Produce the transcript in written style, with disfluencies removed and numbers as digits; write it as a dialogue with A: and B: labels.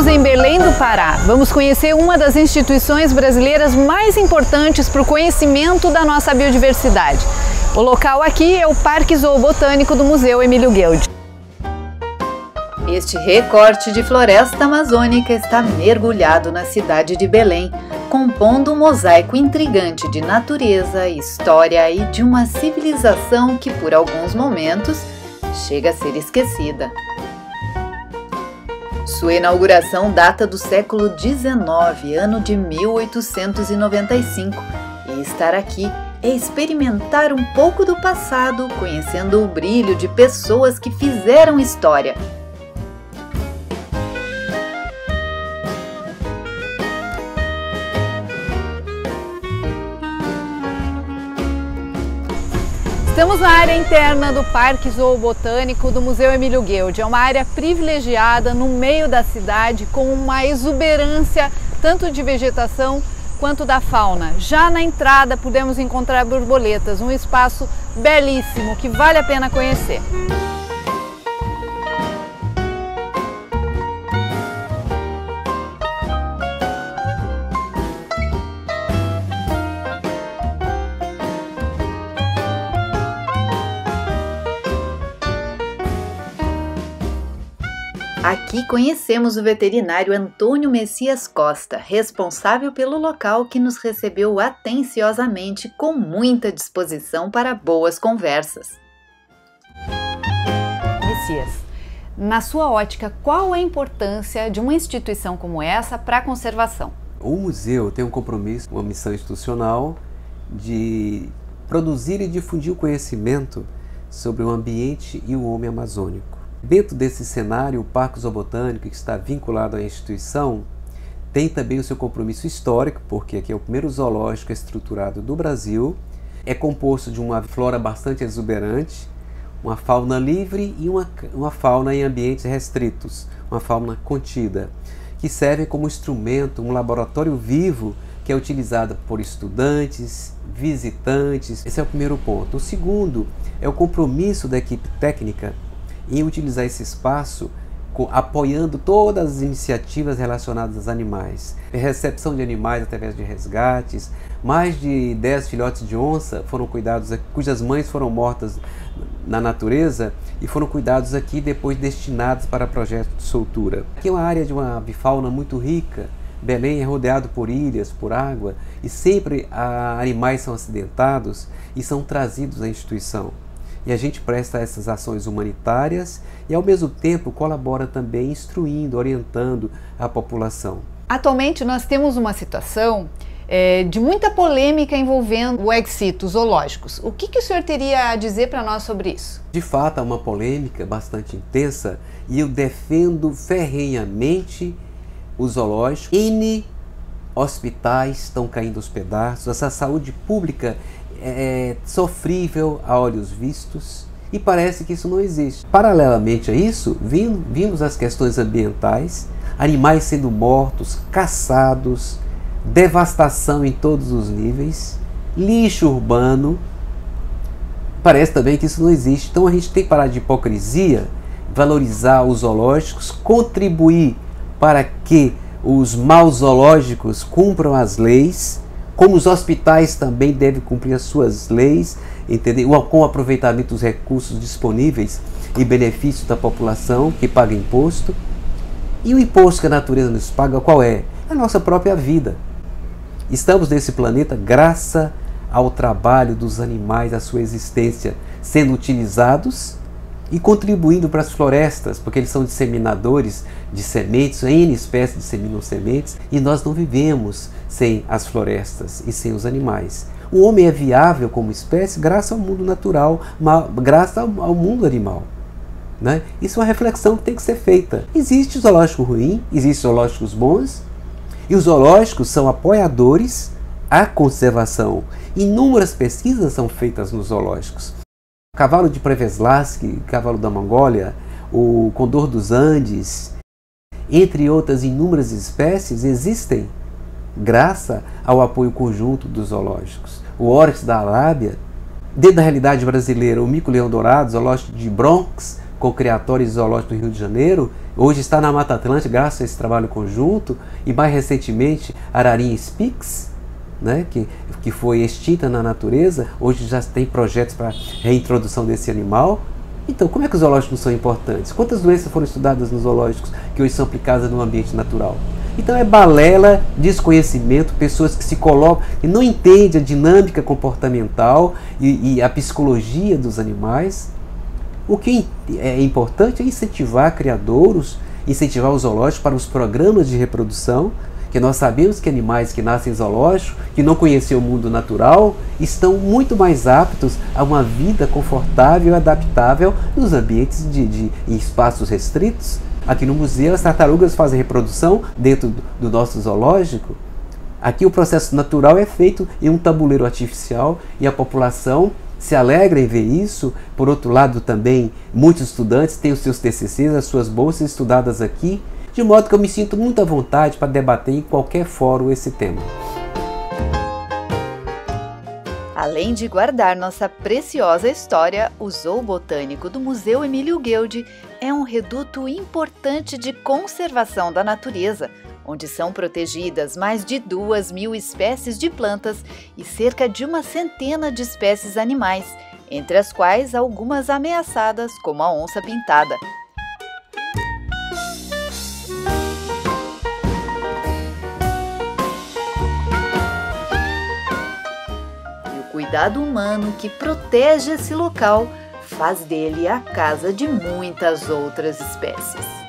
A: em Belém do Pará. Vamos conhecer uma das instituições brasileiras mais importantes para o conhecimento da nossa biodiversidade. O local aqui é o Parque Zoobotânico do Museu Emílio Guild.
B: Este recorte de floresta amazônica está mergulhado na cidade de Belém, compondo um mosaico intrigante de natureza, história e de uma civilização que, por alguns momentos, chega a ser esquecida. Sua inauguração data do século XIX, ano de 1895, e estar aqui é experimentar um pouco do passado, conhecendo o brilho de pessoas que fizeram história.
A: Estamos na área interna do Parque Zoobotânico do Museu Emílio Guild. É uma área privilegiada no meio da cidade, com uma exuberância tanto de vegetação quanto da fauna. Já na entrada podemos encontrar borboletas, um espaço belíssimo que vale a pena conhecer.
B: Aqui conhecemos o veterinário Antônio Messias Costa, responsável pelo local, que nos recebeu atenciosamente com muita disposição para boas conversas.
A: Messias, na sua ótica, qual a importância de uma instituição como essa para a conservação?
C: O museu tem um compromisso, uma missão institucional de produzir e difundir o conhecimento sobre o ambiente e o homem amazônico. Dentro desse cenário, o Parque Zoobotânico, que está vinculado à instituição, tem também o seu compromisso histórico, porque aqui é o primeiro zoológico estruturado do Brasil. É composto de uma flora bastante exuberante, uma fauna livre e uma fauna em ambientes restritos, uma fauna contida, que serve como instrumento, um laboratório vivo que é utilizado por estudantes, visitantes. Esse é o primeiro ponto. O segundo é o compromisso da equipe técnica em utilizar esse espaço apoiando todas as iniciativas relacionadas aos animais. Recepção de animais através de resgates, mais de 10 filhotes de onça foram cuidados aqui, cujas mães foram mortas na natureza e foram cuidados aqui e depois destinados para projetos de soltura. Aqui é uma área de uma avifauna muito rica. Belém é rodeado por ilhas, por água, e sempre animais são acidentados e são trazidos à instituição. E a gente presta essas ações humanitárias e, ao mesmo tempo, colabora também instruindo, orientando a população.
A: Atualmente nós temos uma situação de muita polêmica envolvendo o ex-situs zoológicos. O que o senhor teria a dizer para nós sobre isso?
C: De fato, há uma polêmica bastante intensa e eu defendo ferrenhamente o zoológico. N hospitais estão caindo aos pedaços, essa saúde pública é sofrível a olhos vistos e parece que isso não existe. Paralelamente a isso, vimos as questões ambientais, animais sendo mortos, caçados, devastação em todos os níveis, lixo urbano. Parece também que isso não existe. Então a gente tem que parar de hipocrisia, valorizar os zoológicos, contribuir para que os maus zoológicos cumpram as leis, como os hospitais também devem cumprir as suas leis, entendeu? Com o aproveitamento dos recursos disponíveis e benefícios da população que paga imposto. E o imposto que a natureza nos paga qual é? A nossa própria vida. Estamos nesse planeta graças ao trabalho dos animais, à sua existência, sendo utilizados e contribuindo para as florestas, porque eles são disseminadores de sementes, N espécies disseminam sementes, e nós não vivemos sem as florestas e sem os animais. O homem é viável como espécie graças ao mundo natural, graças ao mundo animal. Né? Isso é uma reflexão que tem que ser feita. Existe zoológico ruim, existem zoológicos bons, e os zoológicos são apoiadores à conservação. Inúmeras pesquisas são feitas nos zoológicos. O cavalo de Preveslavsky, cavalo da Mongólia, o condor dos Andes, entre outras inúmeras espécies, existem graças ao apoio conjunto dos zoológicos. O Oryx da Arábia, dentro da realidade brasileira, o mico-leão dourado, zoológico de Bronx, com o Criatório Zoológico do Rio de Janeiro, hoje está na Mata Atlântica, graças a esse trabalho conjunto, e mais recentemente Ararinha Spix, né, que foi extinta na natureza, hoje já tem projetos para reintrodução desse animal. Então, como é que os zoológicos são importantes? Quantas doenças foram estudadas nos zoológicos que hoje são aplicadas no ambiente natural? Então é balela, desconhecimento, pessoas que se colocam e não entendem a dinâmica comportamental e a psicologia dos animais. O que é importante é incentivar criadouros, incentivar os zoológicos para os programas de reprodução, que nós sabemos que animais que nascem em zoológico, que não conhecem o mundo natural, estão muito mais aptos a uma vida confortável e adaptável nos ambientes em espaços restritos. Aqui no museu as tartarugas fazem reprodução dentro do nosso zoológico. Aqui o processo natural é feito em um tabuleiro artificial e a população se alegra em ver isso. Por outro lado também, muitos estudantes têm os seus TCCs, as suas bolsas estudadas aqui, de modo que eu me sinto muito à vontade para debater em qualquer fórum esse tema.
B: Além de guardar nossa preciosa história, o Zoo Botânico do Museu Emílio Gueldi é um reduto importante de conservação da natureza, onde são protegidas mais de 2.000 espécies de plantas e cerca de 100 de espécies animais, entre as quais algumas ameaçadas, como a onça-pintada. O cuidado humano que protege esse local faz dele a casa de muitas outras espécies.